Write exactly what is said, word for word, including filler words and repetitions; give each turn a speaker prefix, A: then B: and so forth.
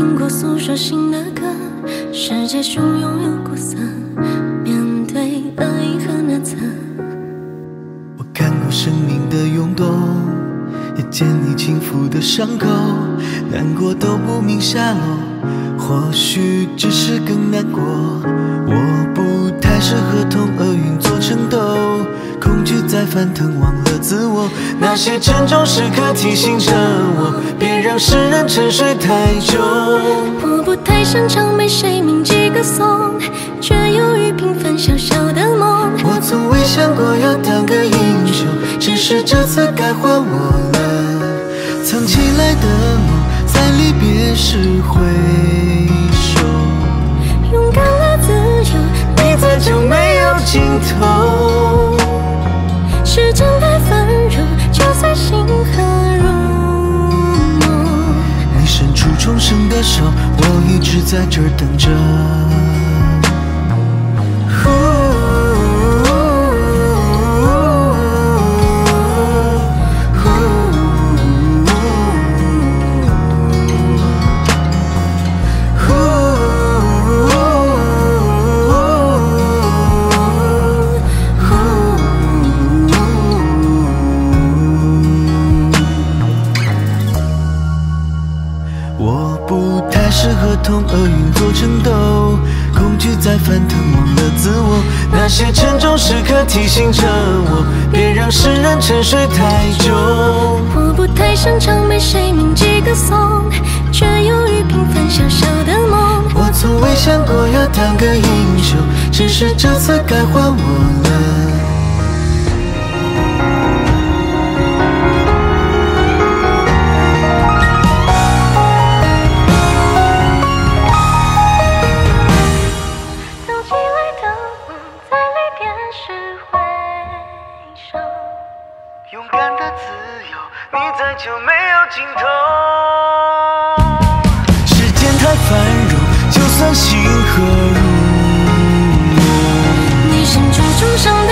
A: 苹果诉说新的歌，世界汹涌有苦涩，面对恶意和难测。
B: 我看过生命的涌动，也见你轻抚的伤口，难过都不明下落，或许只是更难过。我不太适合同厄运做成斗，恐惧在翻腾，忘了自我。那些沉重时刻提醒着我，别让世人沉睡太久。
A: 我不太擅长被谁铭记歌颂，却由于平凡小小的梦。
B: 我从未想过要当个英雄，只是这次该还我了藏起来的梦，在离别时回首。
A: 勇敢的自由，
B: 你在就没有尽头。
A: 时间太繁荣，就算星河入梦。
B: 你伸出重生的手，我一直在这儿等着。我不太适合同厄运做成斗，恐惧在翻腾，忘了自我。那些沉重时刻提醒着我，别让世人沉睡太久。
A: 我不太擅长被谁铭记歌颂，却由于平凡小小的梦。
B: 我从未想过要当个英雄，只是这次该还我了。勇敢的自由，你在就没有尽头。时间太繁荣，就算星河入梦。
A: 你伸出重伤